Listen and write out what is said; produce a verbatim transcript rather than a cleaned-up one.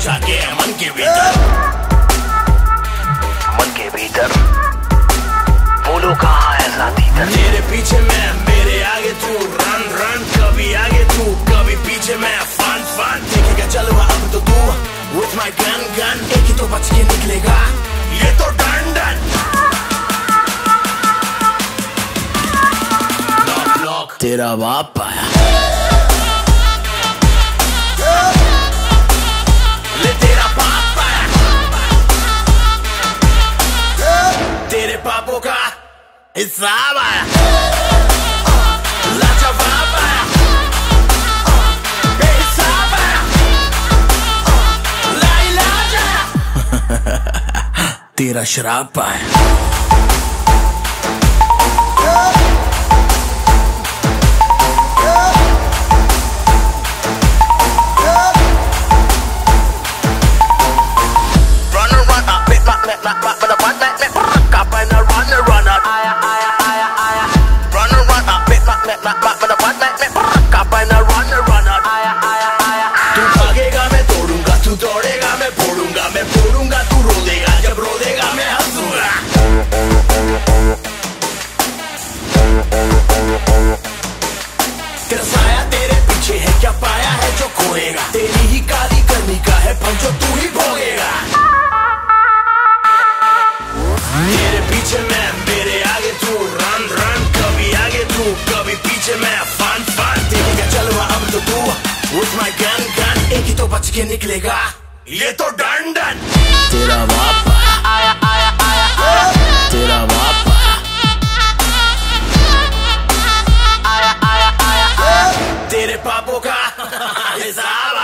जाके मन के भीतर, मन के भीतर बोलो कहाँ है साथी। तेरे पीछे मैं, मेरे आगे तू, रन रन, कभी आगे तू कभी पीछे मैं, फन फन देखेगा चलवा अब तो तू, with my gun gun एक ही तो बच के निकलेगा, ये तो डन डन। लॉक लॉक तेरा बाप आया, ले तेरा बाप आया, तेरे पापों का हिसाब आया, लाजवाब आया, बेहिसाब आया, लाइलाज आया, तेरा शराब आया। तू भागेगा मैं तोड़ूंगा, तू दौड़ेगा मैं फोड़ूंगा, मैं फोड़ूंगा तू रो देगा, जब रो देगा मैं हंसूंगा। तेरा साया तेरे पीछे है, क्या पाया है जो खोएगा, तेरी ही काली करनी का है फल जो तू ही भोगेगा। तेरे पीछे मैं, मेरे आगे तू, रन रन, कभी आगे तू कभी पीछे मैं, फन फन देखेगा चलवा अब तो तू, with my gun gun एक ही तो बच के निकलेगा, ये तो डन डन। तेरा बाप आया आया आया आया, तेरा बाप आया आया आया आया, तेरे पापों का हिसाब